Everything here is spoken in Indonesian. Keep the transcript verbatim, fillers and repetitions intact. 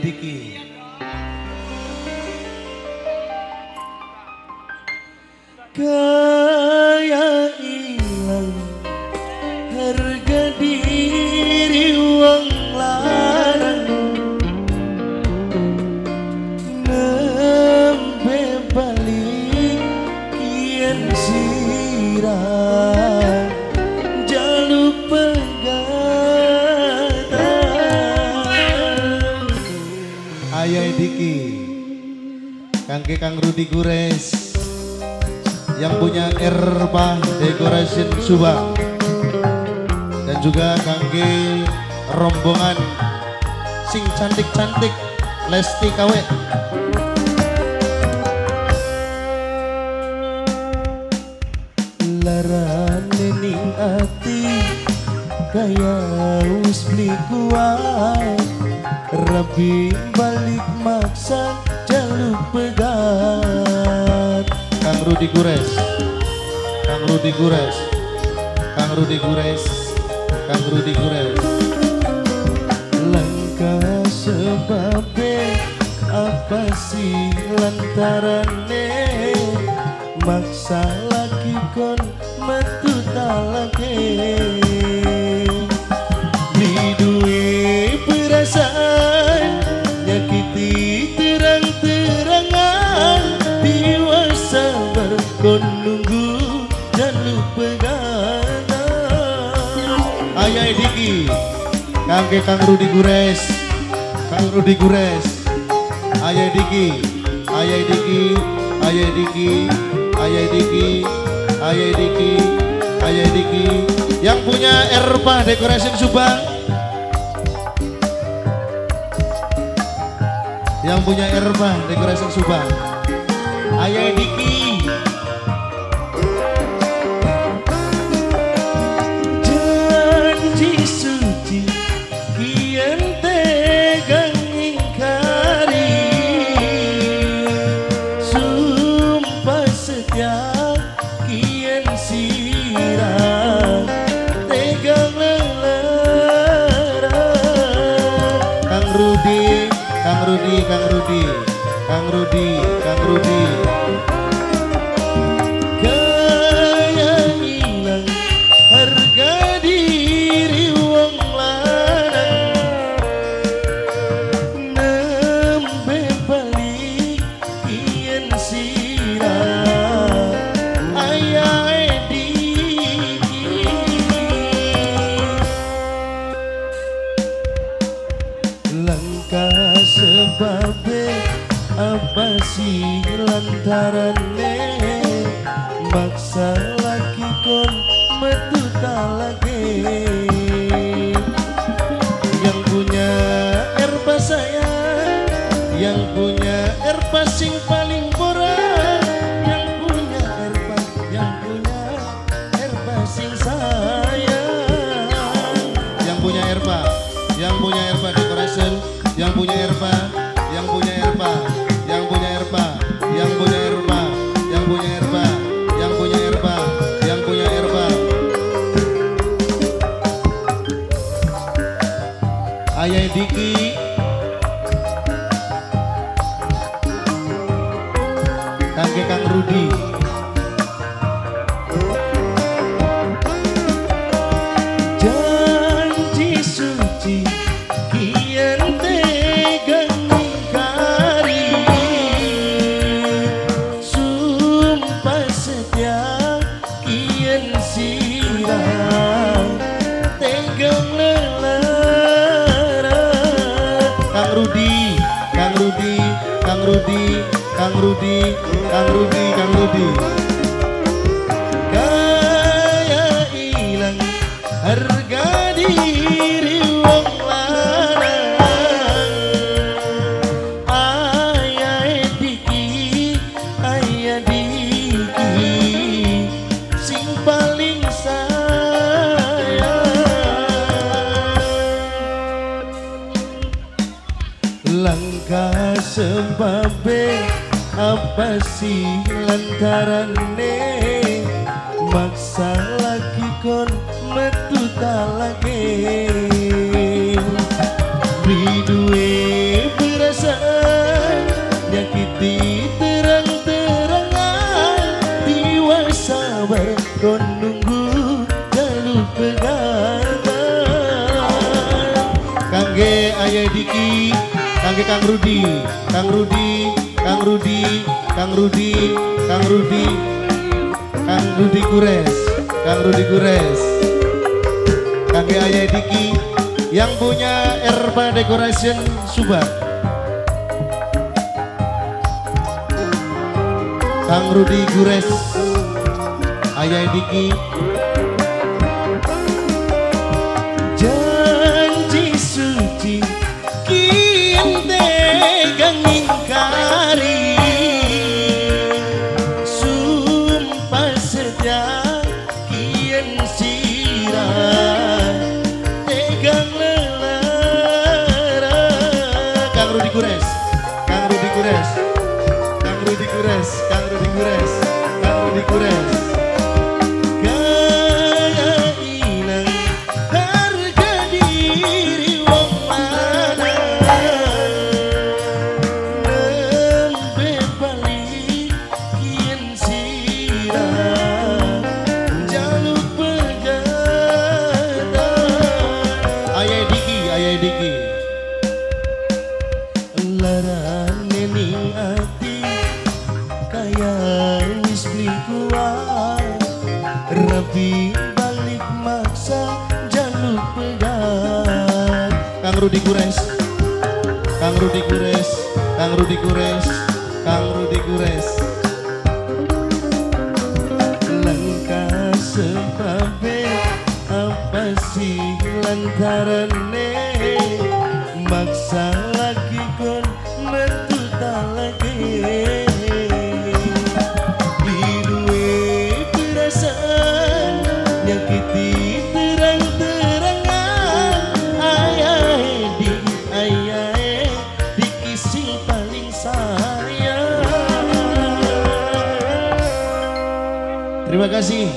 Diki. Kaya ilang harga diri wong larang, nembe balik kian sirah jaluk pegatan. Ayah Diki, kangge Kang Rudi Gures yang punya Erba Decoration Subang, dan juga kangge rombongan sing cantik-cantik Lesti K W. Larane ning ati kaya wis beli kuat, rabi balik maksa jaluk pegat. Kang Rudi Gures, Kang Rudi Gures, Kang Rudi Gures, Kang Rudi Gures. Langkah sebabnya apa sih lantarane maksa lagi kon metu talake. Di duwe perasaan nyakiti terang-terangan, sabar kon nunggu jaluk pegatan. Ayah Diki, kangge Kang Rudi Gures, Kang Rudi Gures. Ayah Diki, Ayah Diki, Ayah Diki, Ayah Diki, Ayah Diki, Ayah Diki. Yang punya Erba Decoration Subang, yang punya Erba Decoration Subang. Ayah Diki, janji suci kian tegang ingkari, sumpah setia kian sirah tegang lelara. Kang Rudi, Kang Rudi, Kang Rudi, Kang Rudi, Kang Rudi. Kaya hilang harga diri wong lanang, nembe balik kian sirah. Ayah Diki, langkah sebabnya apa sih lantarane maksa lagi kon metu talake. Yang punya Erba sayang, yang punya Erba sing paling murah, yang punya Erba, yang punya Erba sing sayang, yang punya Erba, yang punya Erba Decoration, yang punya Erba, yang punya Erba, yang punya Erba, yang punya Erba, yang punya Erba, yang punya Erba, yang punya Erba. Ayah Diki, kangge Kang Rudi. Janji suci kian tegang ingkari, sumpah setia kian sirah tegang lelara. Kang Rudi, Kang Rudi, Kang Rudi, Kang Rudi, Kang Rudi, Kang Rudi. Kaya hilang harga diri wong lanang. Ayah Diki, Ayah Diki, sing paling sayang. Langkah sebabnya apa sih lantarane maksa lagi kon metu talake. Biduwe ayah Diki, kangge Kang Rudi, Kang Rudi, Kang Rudi, Kang Rudi, Kang Rudi, Kang Rudi Gures, Kang Rudi Gures, kangge ayah Diki, yang punya Erba Decoration Subang, Kang Rudi Gures, ayah Diki. Janji suci kian tegang ingkari, sumpah setia kian sirah tegang lelara. Kang Rudi Gures, Kang Rudi Gures, Kang Rudi Gures, Kang Rudi Gures, Kang Rudi Gures. Larane ning ati kaya wis kuat, rapi balik maksa jaluk pegat. Kang Rudi Gures, Kang Rudi Gures, Kang Rudi Gures, Kang Rudi Gures. Langkah sebabe apa sih lantarane maksa lagi kon metu tak lagi diduwe perasaan nyakiti terang-terangan. Ayah di ayah di kising paling sayang. Terima kasih.